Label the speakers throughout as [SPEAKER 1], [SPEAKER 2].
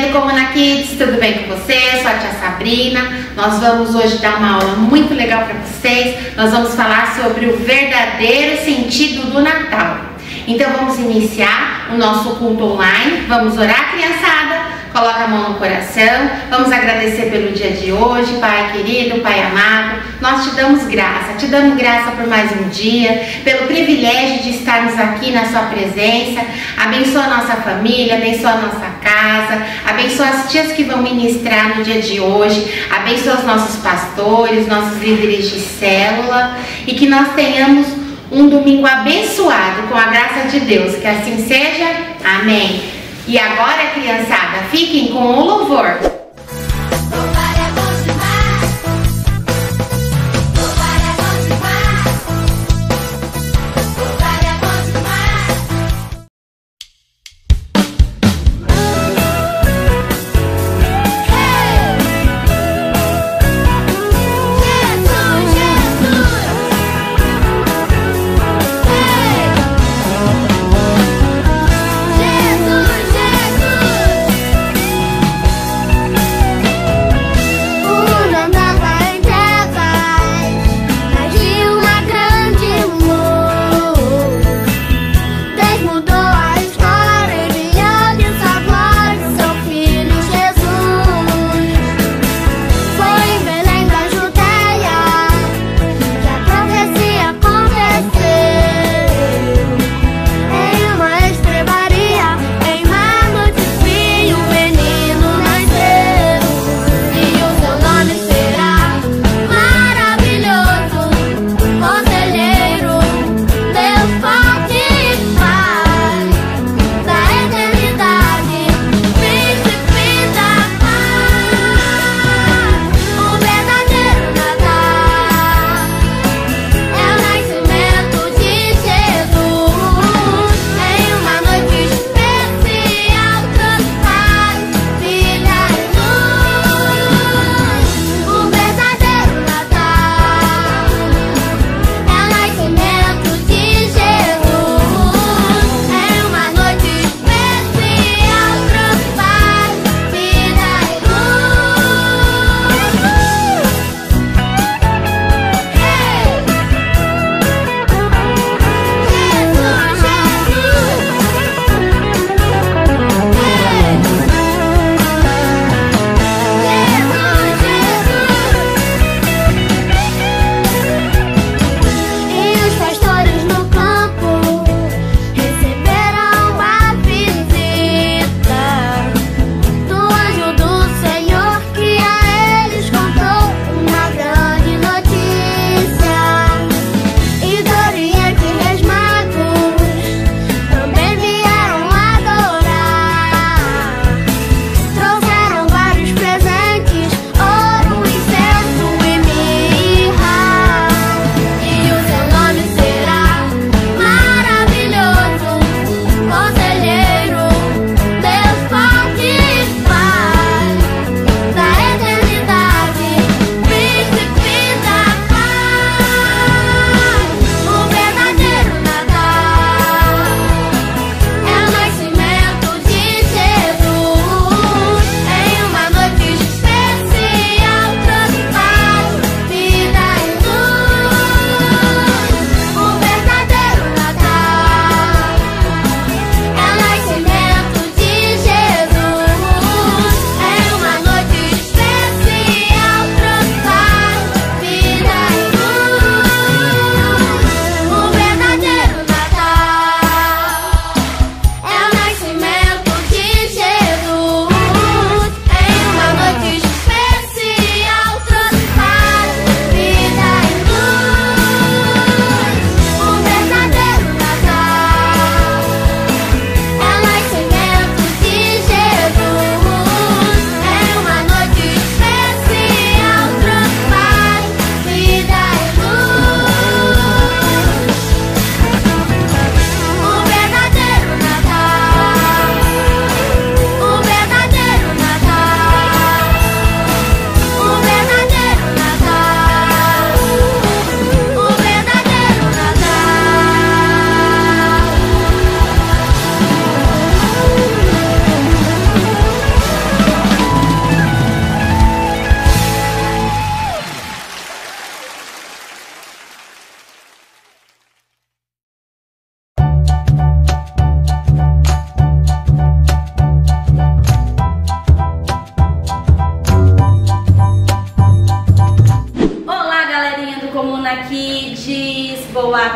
[SPEAKER 1] Comuna Kids, tudo bem com vocês? Sou a tia Sabrina. Nós vamos hoje dar uma aula muito legal para vocês. Nós vamos falar sobre o verdadeiro sentido do Natal. Então vamos iniciar o nosso culto online. Vamos orar, criançada? Coloca a mão no coração. Vamos agradecer pelo dia de hoje, Pai querido, Pai amado. Nós te damos graça por mais um dia, pelo privilégio de estarmos aqui na sua presença. Abençoa a nossa família, abençoa a nossa casa, abençoa as tias que vão ministrar no dia de hoje, abençoa os nossos pastores, nossos líderes de célula, e que nós tenhamos um domingo abençoado com a graça de Deus. Que assim seja. Amém. E agora, criançada, fiquem com o louvor.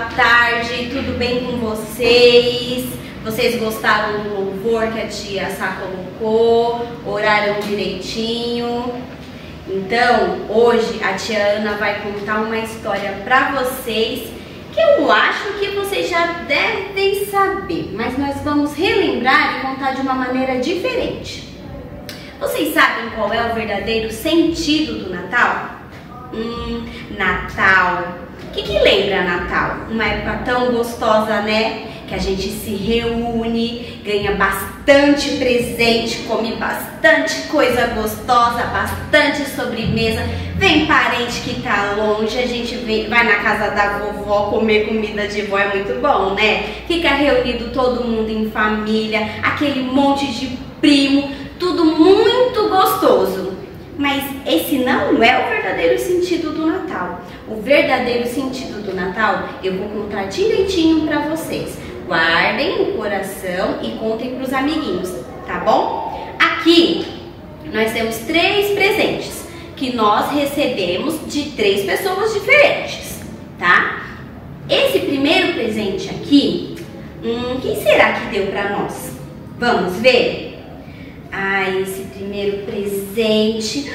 [SPEAKER 2] tarde, tudo bem com vocês? Vocês gostaram do louvor que a tia Sá colocou? Oraram direitinho? Então, hoje a tia Ana vai contar uma história pra vocês que eu acho que vocês já devem saber, mas nós vamos relembrar e contar de uma maneira diferente. Vocês sabem qual é o verdadeiro sentido do Natal? Natal. O que lembra Natal? Uma época tão gostosa, né? Que a gente se reúne, ganha bastante presente, come bastante coisa gostosa, bastante sobremesa. Vem parente que tá longe, a gente vai na casa da vovó comer comida de vó, é muito bom, né? Fica reunido todo mundo em família, aquele monte de primo, tudo muito gostoso. Mas esse não é o verdadeiro sentido do Natal. O verdadeiro sentido do Natal eu vou contar direitinho pra vocês. Guardem no coração e contem para os amiguinhos, tá bom? Aqui nós temos 3 presentes que nós recebemos de 3 pessoas diferentes, tá? Esse primeiro presente aqui, quem será que deu para nós? Vamos ver? Esse primeiro presente...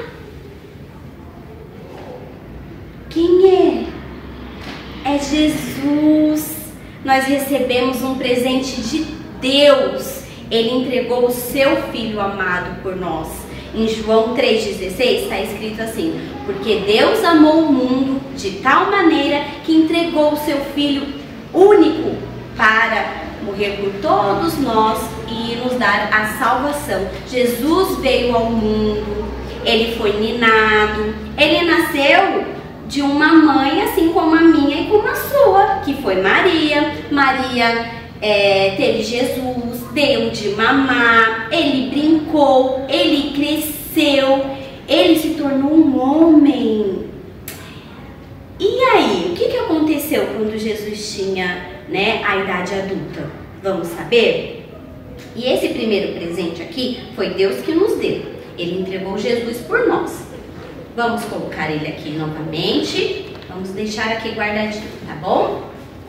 [SPEAKER 2] Quem é? É Jesus! Nós recebemos um presente de Deus. Ele entregou o seu Filho amado por nós. Em João 3,16 está escrito assim: porque Deus amou o mundo de tal maneira que entregou o seu Filho único para morrer por todos nós e nos dar a salvação. Jesus veio ao mundo, ele foi ninado, ele nasceu de uma mãe assim como a minha e como a sua, que foi Maria. Maria teve Jesus, deu de mamar, ele brincou, ele cresceu, ele se tornou um homem. E aí, o que aconteceu quando Jesus tinha, né, a idade adulta? Vamos saber? E esse primeiro presente aqui foi Deus que nos deu. Ele entregou Jesus por nós. Vamos colocar ele aqui novamente. Vamos deixar aqui guardadinho, tá bom?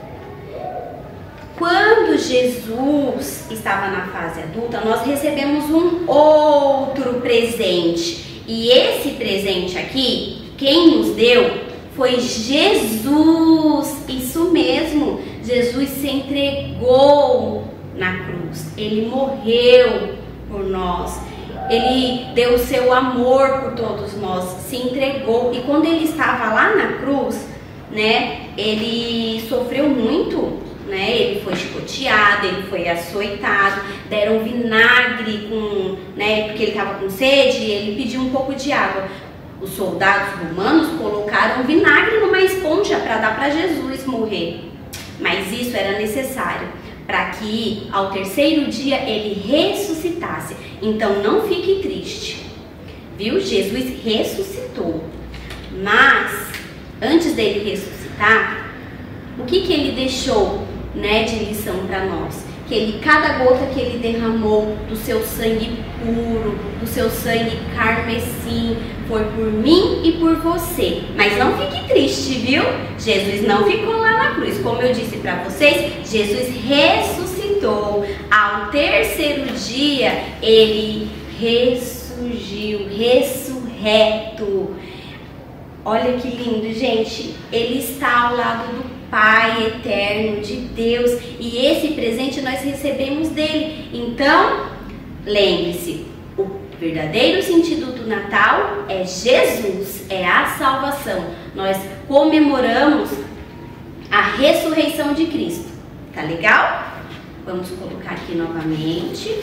[SPEAKER 2] Quando Jesus estava na fase adulta, nós recebemos um outro presente. E esse presente aqui, quem nos deu foi Jesus. Isso mesmo, Jesus se entregou na cruz. Ele morreu por nós. Ele deu o seu amor por todos nós, se entregou. E quando ele estava lá na cruz, né, ele sofreu muito, né? Ele foi chicoteado, ele foi açoitado, deram vinagre porque ele estava com sede, ele pediu um pouco de água. Os soldados romanos colocaram vinagre numa esponja para dar para Jesus morrer. Mas isso era necessário para que ao 3º dia ele ressuscitasse. Então não fique triste, viu? Jesus ressuscitou. Mas antes dele ressuscitar, o que ele deixou, né, de lição para nós? Que cada gota que ele derramou do seu sangue puro, do seu sangue carmesim, foi por mim e por você. Mas não fique triste, viu? Jesus não ficou lá na cruz. Como eu disse para vocês, Jesus ressuscitou. Ao 3º dia, ele ressurgiu, ressurreto. Olha que lindo, gente. Ele está ao lado do Pai eterno, de Deus, e esse presente nós recebemos dele. Então, lembre-se, o verdadeiro sentido do Natal é Jesus, é a salvação. Nós comemoramos a ressurreição de Cristo. Tá legal? Vamos colocar aqui novamente.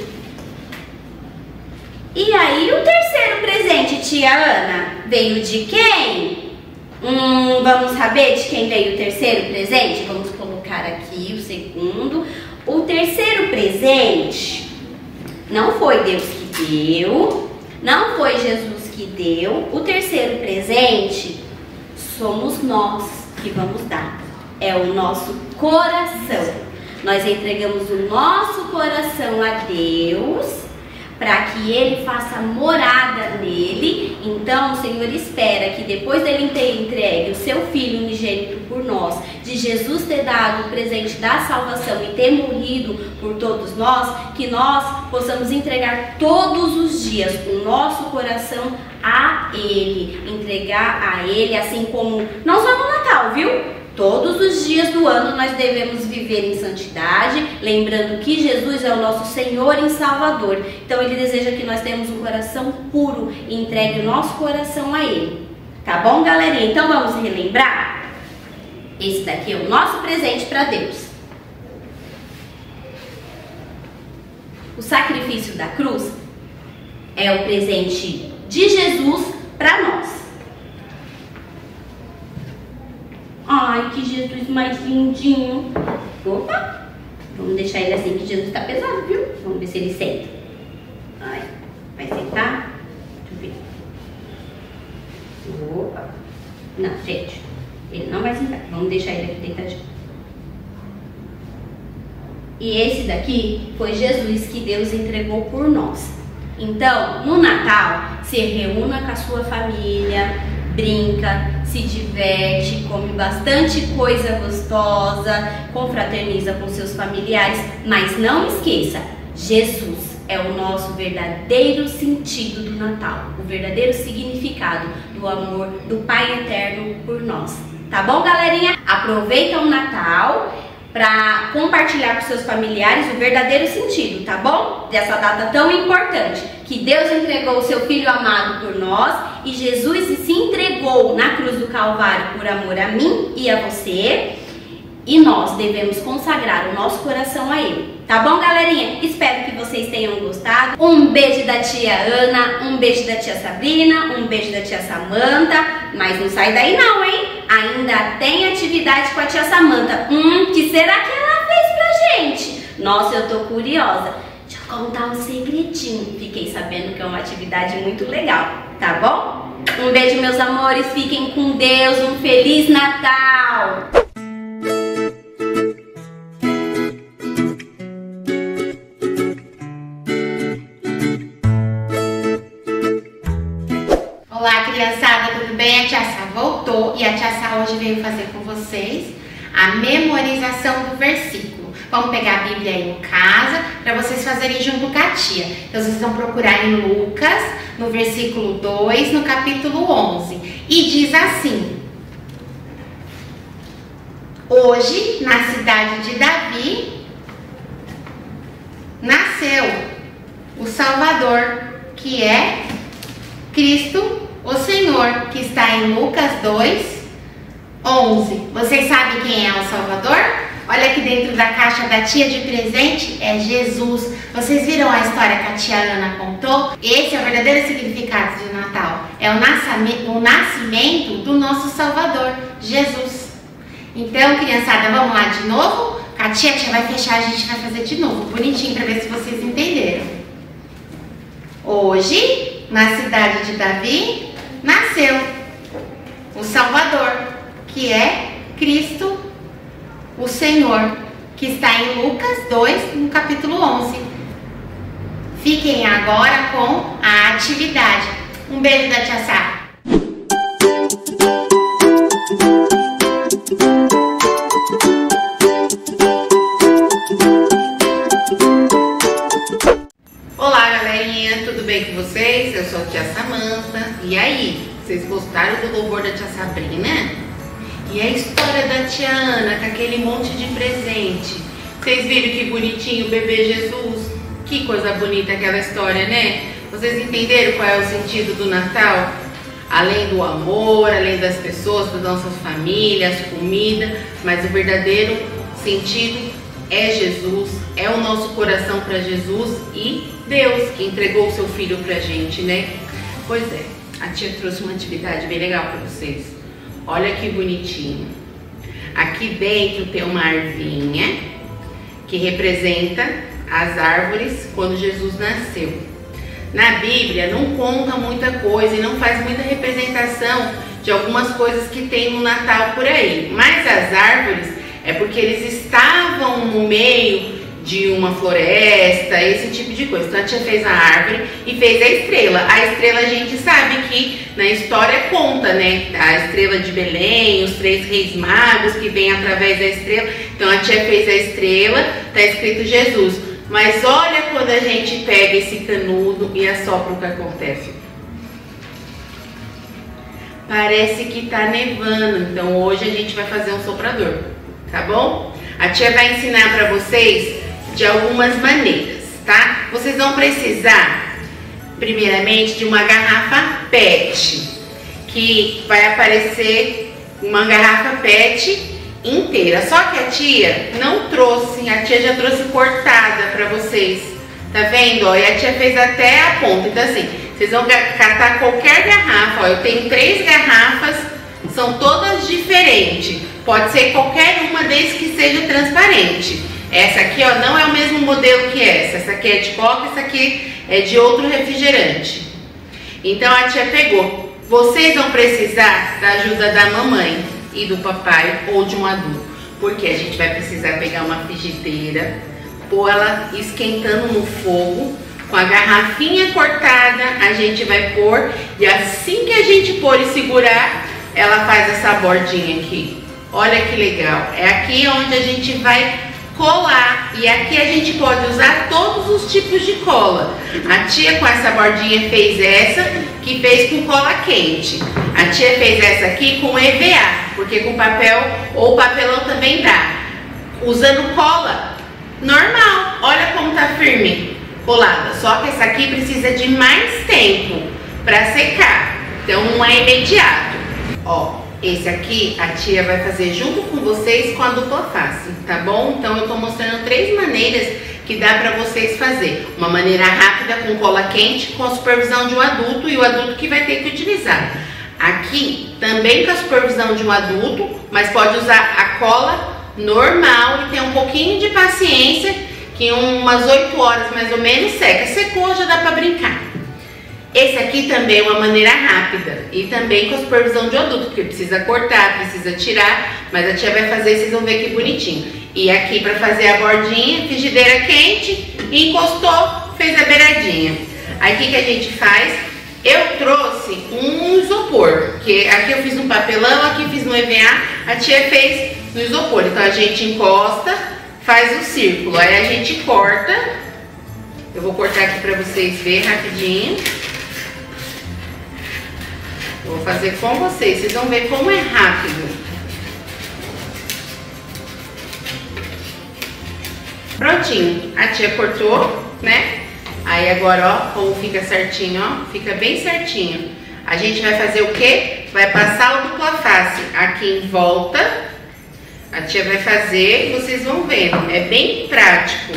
[SPEAKER 2] E aí, o 3º presente, tia Ana, veio de quem? Vamos saber de quem veio o 3º presente? Vamos colocar aqui o 2º. O 3º presente não foi Deus que deu, não foi Jesus que deu. O 3º presente somos nós que vamos dar. É o nosso coração. Nós entregamos o nosso coração a Deus para para que Ele faça morada nele. Então o Senhor espera que depois dele ter entregue o seu Filho unigênito por nós, de Jesus ter dado o presente da salvação e ter morrido por todos nós, que nós possamos entregar todos os dias o nosso coração a Ele, entregar a Ele, assim como não só no Natal, viu? Todos os dias do ano nós devemos viver em santidade, lembrando que Jesus é o nosso Senhor e Salvador. Então Ele deseja que nós tenhamos um coração puro e entregue o nosso coração a Ele. Tá bom, galerinha? Então vamos relembrar? Esse daqui é o nosso presente para Deus. O sacrifício da cruz é o presente de Jesus para nós. Ai, que Jesus mais lindinho. Opa, vamos deixar ele assim, que Jesus tá pesado, viu? Vamos ver se ele senta. Ai, vai sentar? Deixa eu ver. Opa. Não, gente, ele não vai sentar. Vamos deixar ele aqui deitadinho. E esse daqui foi Jesus que Deus entregou por nós. Então, no Natal, se reúna com a sua família, brinca, se diverte, come bastante coisa gostosa, confraterniza com seus familiares, mas não esqueça, Jesus é o nosso verdadeiro sentido do Natal, o verdadeiro significado do amor do Pai Eterno por nós. Tá bom, galerinha? Aproveita o Natal para compartilhar com seus familiares o verdadeiro sentido, tá bom? Dessa data tão importante, que Deus entregou o seu Filho amado por nós e Jesus se entregou na cruz do Calvário por amor a mim e a você, e nós devemos consagrar o nosso coração a Ele. Tá bom, galerinha? Espero que vocês tenham gostado. Um beijo da tia Ana, um beijo da tia Sabrina, um beijo da tia Samanta, mas não sai daí não, hein? Ainda tem atividade com a tia Samanta. Que será que ela fez pra gente? Nossa, eu tô curiosa. Deixa eu contar um segredinho. Fiquei sabendo que é uma atividade muito legal, tá bom? Um beijo, meus amores. Fiquem com Deus. Um Feliz Natal!
[SPEAKER 1] Olá, criançada, tudo bem? A tia Sá voltou e a tia Sá hoje veio fazer com vocês a memorização do versículo. Vamos pegar a Bíblia aí em casa para vocês fazerem junto com a tia. Então vocês vão procurar em Lucas, no versículo 2, no capítulo 11. E diz assim: hoje, na cidade de Davi, nasceu o Salvador, que é Cristo, o Senhor, que está em Lucas 2, 11. Vocês sabem quem é o Salvador? Olha aqui dentro da caixa da tia de presente, é Jesus. Vocês viram a história que a tia Ana contou? Esse é o verdadeiro significado de Natal. É o nascimento do nosso Salvador, Jesus. Então, criançada, vamos lá de novo? A tia vai fechar, a gente vai fazer de novo, bonitinho, para ver se vocês entenderam. Hoje, na cidade de Davi, nasceu o Salvador, que é Cristo, o Senhor, que está em Lucas 2, no capítulo 11. Fiquem agora com a atividade. Um beijo da tia Sá. Olá, galerinha, tudo bem com vocês? Eu sou a tia Samanta. E aí, vocês gostaram do louvor da tia Sabrina? E a história da tia Ana, com aquele monte de presente? Vocês viram que bonitinho o bebê Jesus? Que coisa bonita aquela história, né? Vocês entenderam qual é o sentido do Natal? Além do amor, além das pessoas, das nossas famílias, comida, mas o verdadeiro sentido é Jesus, é o nosso coração para Jesus e Deus que entregou o seu Filho pra gente, né? Pois é, a tia trouxe uma atividade bem legal para vocês. Olha que bonitinho. Aqui dentro tem uma arvinha que representa as árvores quando Jesus nasceu. Na Bíblia não conta muita coisa e não faz muita representação de algumas coisas que tem no Natal por aí. Mas as árvores é porque eles estavam no meio de uma floresta, esse tipo de coisa. Então a tia fez a árvore e fez a estrela. A estrela a gente sabe que na história conta, né? A estrela de Belém, os 3 reis magos que vêm através da estrela. Então a tia fez a estrela, tá escrito Jesus. Mas olha quando a gente pega esse canudo e assopra, o que acontece. Parece que tá nevando, então hoje a gente vai fazer um soprador, tá bom? A tia vai ensinar para vocês de algumas maneiras, tá? Vocês vão precisar, primeiramente, de uma garrafa PET, que vai aparecer uma garrafa PET inteira. Só que a tia não trouxe, a tia já trouxe cortada para vocês, tá vendo? Ó, e a tia fez até a ponta, então assim, vocês vão catar qualquer garrafa, ó, eu tenho 3 garrafas, são todas diferentes, pode ser qualquer uma desde que seja transparente. Essa aqui, ó, não é o mesmo modelo que essa aqui é de coca, essa aqui é de outro refrigerante. Então a tia pegou. Vocês vão precisar da ajuda da mamãe e do papai ou de um adulto, porque a gente vai precisar pegar uma frigideira, pôr ela esquentando no fogo, com a garrafinha cortada, a gente vai pôr, e assim que a gente pôr e segurar, ela faz essa bordinha aqui. Olha que legal, é aqui onde a gente vai colar, e aqui a gente pode usar todos os tipos de cola. A tia com essa bordinha fez essa, que fez com cola quente. A tia fez essa aqui com EVA, porque com papel ou papelão também dá. Usando cola normal, olha como tá firme, colada. Só que essa aqui precisa de mais tempo para secar, então não é imediato. Ó, esse aqui a tia vai fazer junto com vocês com a dupla face, tá bom? Então eu tô mostrando 3 maneiras que dá para vocês fazer. Uma maneira rápida com cola quente, com a supervisão de um adulto e o adulto que vai ter que utilizar. Aqui também com a supervisão de um adulto, mas pode usar a cola normal e ter um pouquinho de paciência, que em umas 8 horas mais ou menos seca. Secou, já dá para brincar. Esse aqui também é uma maneira rápida e também com a supervisão de um adulto, porque precisa cortar, precisa tirar, mas a tia vai fazer, vocês vão ver que bonitinho. E aqui para fazer a bordinha, frigideira quente, encostou, fez a beiradinha. Aí o que a gente faz? Eu trouxe um isopor, que aqui eu fiz um papelão, aqui fiz no EVA, a tia fez no isopor. Então a gente encosta, faz o círculo, aí a gente corta. Eu vou cortar aqui para vocês verem rapidinho. Eu vou fazer com vocês vão ver como é rápido. Prontinho, a tia cortou, né? Aí agora, ó, como fica certinho, ó, fica bem certinho. A gente vai fazer o quê? Vai passar o dupla face aqui em volta. A tia vai fazer e vocês vão vendo, é bem prático.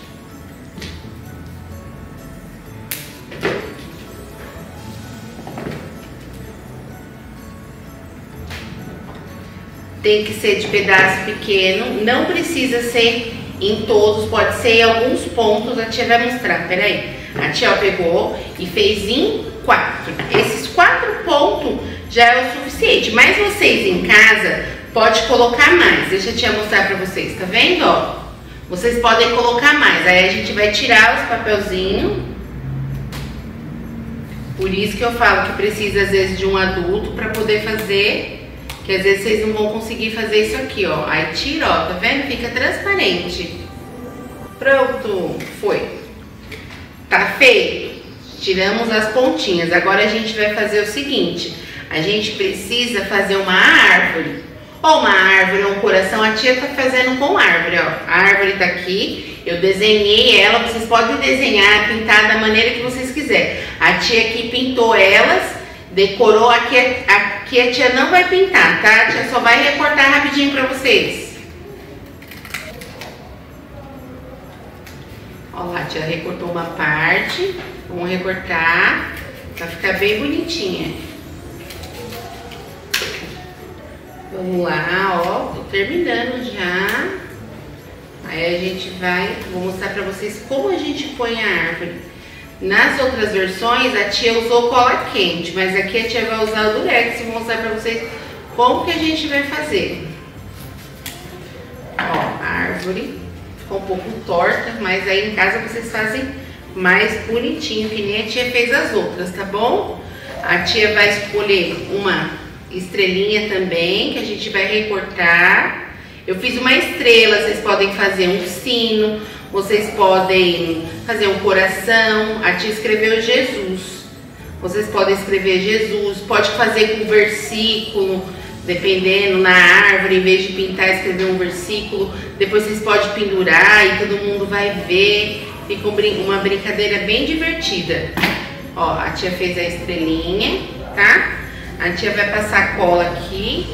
[SPEAKER 1] Tem que ser de pedaço pequeno, não precisa ser em todos, pode ser em alguns pontos, a tia vai mostrar, peraí. A tia pegou e fez em 4. Esses 4 pontos já é o suficiente, mas vocês em casa pode colocar mais. Deixa a tia mostrar pra vocês, tá vendo, ó? Vocês podem colocar mais, aí a gente vai tirar os papelzinhos. Por isso que eu falo que precisa às vezes de um adulto pra poder fazer. Que às vezes vocês não vão conseguir fazer isso aqui, ó. Aí tira, ó, tá vendo? Fica transparente. Pronto, foi. Tá feito? Tiramos as pontinhas. Agora a gente vai fazer o seguinte. A gente precisa fazer uma árvore. Ó, uma árvore, um coração. A tia tá fazendo com árvore, ó. A árvore tá aqui. Eu desenhei ela. Vocês podem desenhar, pintar da maneira que vocês quiserem. A tia aqui pintou elas. Decorou, aqui a tia não vai pintar, tá? A tia só vai recortar rapidinho pra vocês. Ó lá, a tia recortou uma parte. Vamos recortar pra ficar bem bonitinha. Vamos lá, ó. Tô terminando já. Aí a gente vai... Vou mostrar pra vocês como a gente põe a árvore. Nas outras versões, a tia usou cola quente, mas aqui a tia vai usar o durex e vou mostrar pra vocês como que a gente vai fazer. Ó, a árvore ficar um pouco torta, mas aí em casa vocês fazem mais bonitinho, que nem a tia fez as outras, tá bom? A tia vai escolher uma estrelinha também, que a gente vai recortar. Eu fiz uma estrela, vocês podem fazer um sino, vocês podem fazer um coração. A tia escreveu Jesus. Vocês podem escrever Jesus, pode fazer com versículo, dependendo, na árvore, em vez de pintar, escrever um versículo. Depois vocês podem pendurar e todo mundo vai ver. Fica uma brincadeira bem divertida. Ó, a tia fez a estrelinha, tá? A tia vai passar cola aqui.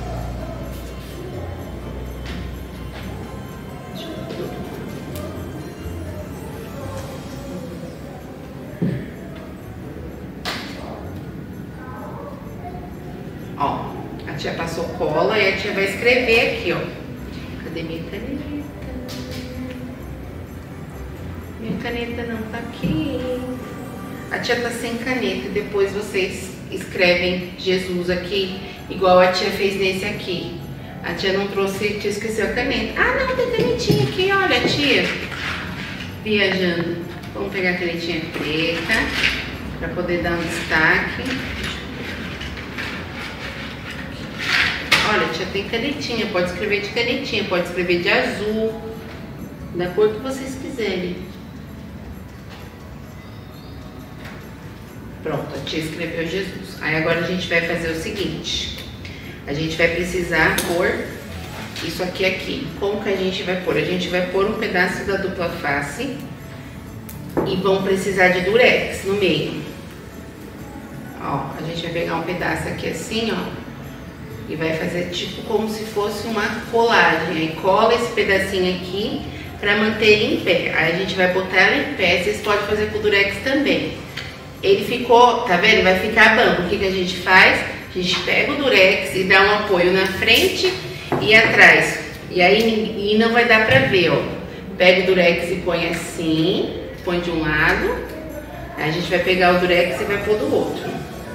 [SPEAKER 1] Ó, a tia passou cola e a tia vai escrever aqui, ó. Cadê minha caneta? Minha caneta não tá aqui. A tia tá sem caneta. Depois vocês escrevem Jesus aqui, igual a tia fez nesse aqui. A tia não trouxe, a tia esqueceu a caneta. Ah, não, tem canetinha aqui, olha, tia. Viajando. Vamos pegar a canetinha preta pra poder dar um destaque. Olha, tia tem canetinha, pode escrever de canetinha, pode escrever de azul, da cor que vocês quiserem. Pronto, a tia escreveu Jesus. Aí agora a gente vai fazer o seguinte. A gente vai precisar pôr isso aqui. Como que a gente vai pôr? A gente vai pôr um pedaço da dupla face e vamos precisar de durex no meio. Ó, a gente vai pegar um pedaço aqui assim, ó. E vai fazer tipo como se fosse uma colagem. Aí cola esse pedacinho aqui pra manter ele em pé. Aí a gente vai botar ela em pé. Vocês podem fazer com o durex também. Ele ficou, tá vendo? Vai ficar bambo. O que que a gente faz? A gente pega o durex e dá um apoio na frente e atrás. E aí não vai dar pra ver, ó. Pega o durex e põe assim. Põe de um lado. Aí a gente vai pegar o durex e vai pôr do outro.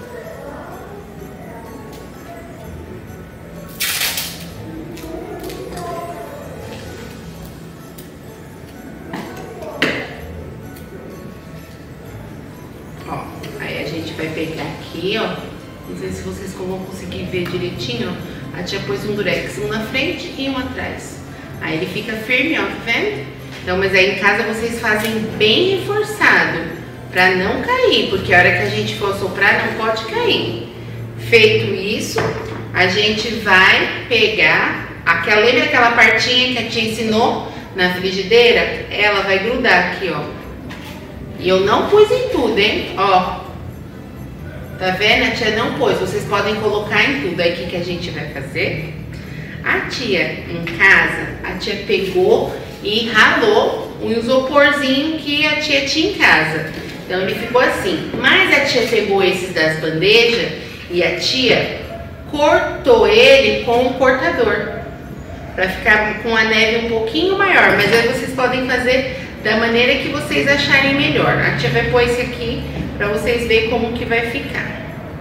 [SPEAKER 1] Vai pegar aqui, ó. Não sei se vocês vão conseguir ver direitinho, ó. A tia pôs um durex, um na frente e um atrás. Aí ele fica firme, ó, tá vendo? Então, mas aí em casa vocês fazem bem reforçado, pra não cair, porque a hora que a gente for soprar não pode cair. Feito isso, a gente vai pegar lembra aquela partinha que a tia ensinou na frigideira? Ela vai grudar aqui, ó. E eu não pus em tudo, hein? Ó. Tá vendo? A tia não pôs, vocês podem colocar em tudo. Aí o que a gente vai fazer? A tia, em casa, a tia pegou e ralou um isoporzinho que a tia tinha em casa. Então ele ficou assim. Mas a tia pegou esses das bandejas e a tia cortou ele com um cortador. Pra ficar com a neve um pouquinho maior. Mas aí vocês podem fazer da maneira que vocês acharem melhor. A tia vai pôr esse aqui pra vocês verem como que vai ficar.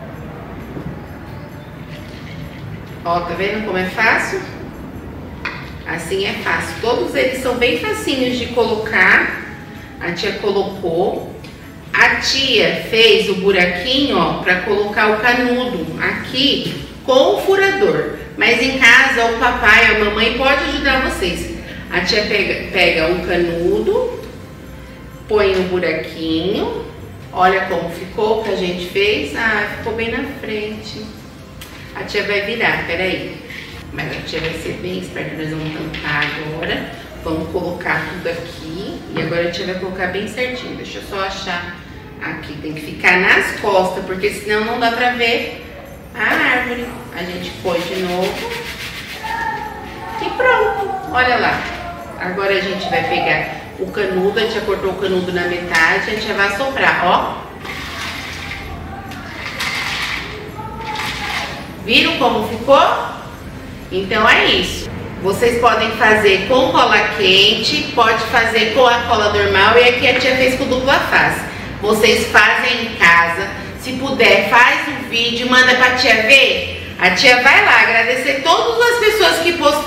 [SPEAKER 1] Ó, tá vendo como é fácil? Assim é fácil. Todos eles são bem facinhos de colocar. A tia colocou. A tia fez o buraquinho, ó, pra colocar o canudo aqui com o furador. Mas em casa, o papai ou a mamãe pode ajudar vocês. A tia pega um canudo, põe um buraquinho. Olha como ficou o que a gente fez. Ah, ficou bem na frente. A tia vai virar, peraí. Mas a tia vai ser bem esperta. Nós vamos tampar agora. Vamos colocar tudo aqui. E agora a tia vai colocar bem certinho. Deixa eu só achar aqui. Tem que ficar nas costas, porque senão não dá pra ver a árvore. A gente põe de novo. E pronto. Olha lá. Agora a gente vai pegar o canudo, a tia cortou o canudo na metade, a gente vai soprar, ó. Viram como ficou? Então é isso. Vocês podem fazer com cola quente, pode fazer com a cola normal e aqui a tia fez com dupla face. Vocês fazem em casa, se puder faz um vídeo, manda pra tia ver. A tia vai lá agradecer todas as pessoas que postaram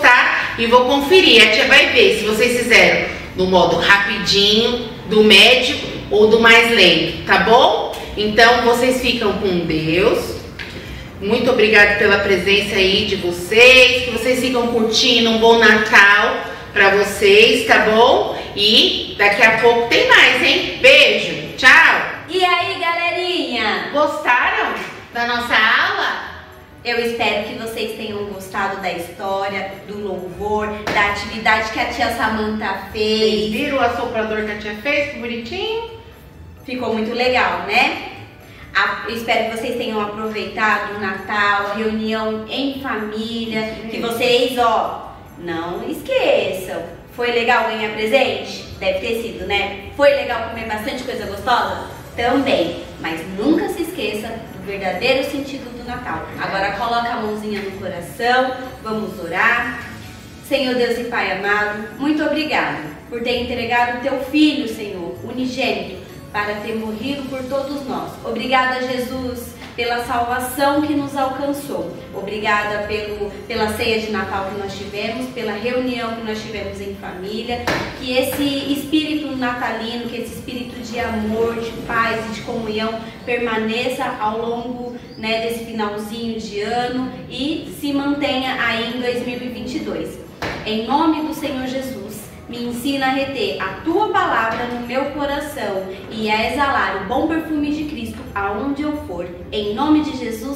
[SPEAKER 1] e vou conferir. A tia vai ver se vocês fizeram no modo rapidinho, do médio ou do mais lento, tá bom? Então vocês ficam com Deus. Muito obrigada pela presença aí de vocês, que vocês ficam curtindo um bom Natal pra vocês, tá bom? E daqui a pouco tem mais, hein? Beijo, tchau!
[SPEAKER 2] E aí, galerinha?
[SPEAKER 1] Gostaram da nossa aula?
[SPEAKER 2] Eu espero que vocês tenham gostado da história, do louvor, da atividade que a tia Samanta fez.
[SPEAKER 1] Vocês viram o assoprador que a tia fez? Que bonitinho.
[SPEAKER 2] Ficou muito legal, né? Eu espero que vocês tenham aproveitado o Natal, a reunião em família, que vocês, ó, não esqueçam. Foi legal ganhar presente? Deve ter sido, né? Foi legal comer bastante coisa gostosa? Também. Mas nunca se esqueça do verdadeiro sentido do Natal. Agora coloca a mãozinha no coração, vamos orar. Senhor Deus e Pai amado, muito obrigado por ter entregado o teu Filho, Senhor, unigênito, para ter morrido por todos nós. Obrigada, Jesus, pela salvação que nos alcançou. Obrigada pela ceia de Natal que nós tivemos, pela reunião que nós tivemos em família. Que esse espírito natalino, que esse espírito de amor, de paz e de comunhão permaneça ao longo, né, desse finalzinho de ano e se mantenha aí em 2022. Em nome do Senhor Jesus, me ensina a reter a tua palavra no meu coração e a exalar o bom perfume de Cristo aonde eu for. Em nome de Jesus,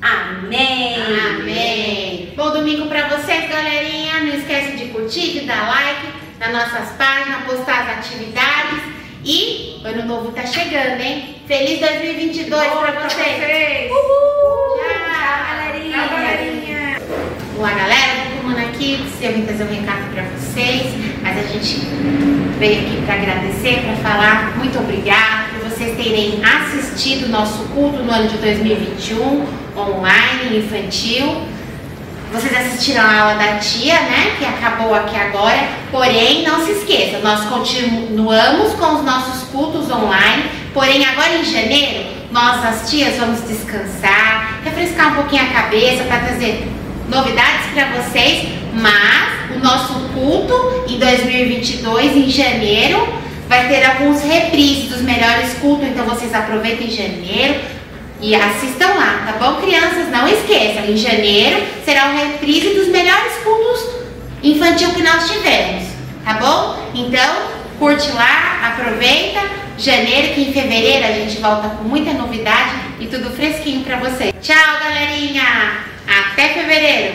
[SPEAKER 2] amém!
[SPEAKER 1] Amém! Bom domingo pra vocês, galerinha. Não esquece de curtir, de dar like nas nossas páginas, postar as atividades. E o ano novo tá chegando, hein? Feliz 2022 pra vocês!
[SPEAKER 2] Uhul!
[SPEAKER 1] Tchau, galerinha!
[SPEAKER 2] Tchau, galerinha!
[SPEAKER 1] Boa, galera do Comuna Kids, eu vim trazer um recado pra vocês, mas a gente veio aqui para agradecer, para falar muito obrigado por vocês terem assistido o nosso culto no ano de 2021, online, infantil. Vocês assistiram a aula da tia, né, que acabou aqui agora, porém não se esqueça, nós continuamos com os nossos cultos online, porém agora em janeiro, nós as tias vamos descansar, refrescar um pouquinho a cabeça para trazer novidades para vocês, mas o nosso culto em 2022, em janeiro, vai ter alguns reprises dos melhores cultos, então vocês aproveitem em janeiro e assistam lá, tá bom, crianças? Não esqueçam, em janeiro será o reprise dos melhores cultos infantil que nós tivemos, tá bom? Então, curte lá, aproveita, janeiro, que em fevereiro a gente volta com muita novidade e tudo fresquinho para vocês. Tchau, galerinha! Até fevereiro!